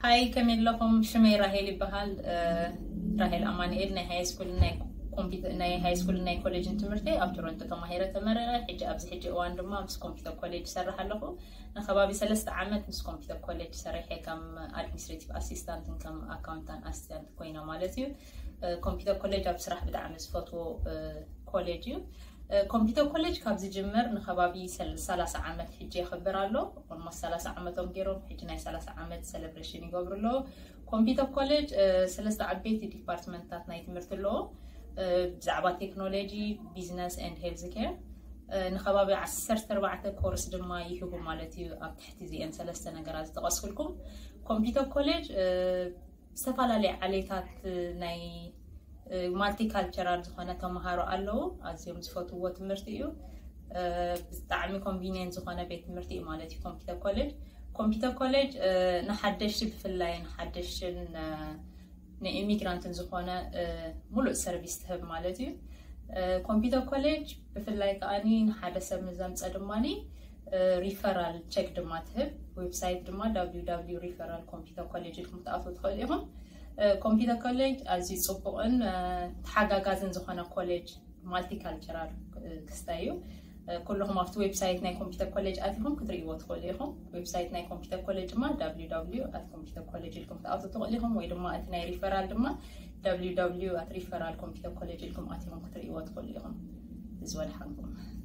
هاي كمل لكم شمي راهيل بهال راهيل أمانيل نهاية سكول كمبيوتر نهاية سكول نهاية كوليج انتمرتي أو تورنتو تماهيرة تمرة حج أبز حج وان دما مس كمبيوتر كوليج سرح له نخبابي 3 عامات مس كمبيوتر كوليج سرح كم administrative assistant كم accountant assistant كوينا مالتيو كمبيوتر كوليج بصراحة بدعم فوتو كوليجيو كمبيوتر كوليج كابز جمر نخبابي 3 عامات حجي خبرالو ولما 3 عاماتهم غيرهم حجنا 3 عامات سيلبريشن يغبرلو كمبيوتر كوليج 3 عبيت ديبارتمنتات نايت مرتلو بزعبات تكنولوجي بيزنس اند هيلث كير نخبابي 14 كورس دما يهبو مالتي اب تحت زين 3 نغرات تقصلكم كمبيوتر كوليج استفالالي عليتات ناي مالتي كالتشرال زخونه تمهارو الله ازيوم زفتو تمرتيو بتعمي كونفينينس زخونه بيت تمرتي مالتي كمبيوتر كوليج كمبيوتر كوليج نحدش بفلاي نحدش نإيميغرانت زخونه ملء سيرفيس تهب مالتي كمبيوتر كوليج بفلاي كاني نحدث مزام صدماني ريفرال تشيك دما تهب ويب سايت دما www.referralcomputercollege متعفو تخليهم كمبيوتر كوليج ازي صبقن تحقاقازن زخونه كوليج مالتي كالتشرال كستايو كلهم افت ويب سايت ناي كمبيوتر كوليج اتهم كتريو تخليهم ويب سايت ناي كمبيوتر كوليج ما www.computercollege متعفو تخليهم ويدما اتناي ريفرال دما www.referralcomputercollege اتهم كتريو تخليهم زوال حقهم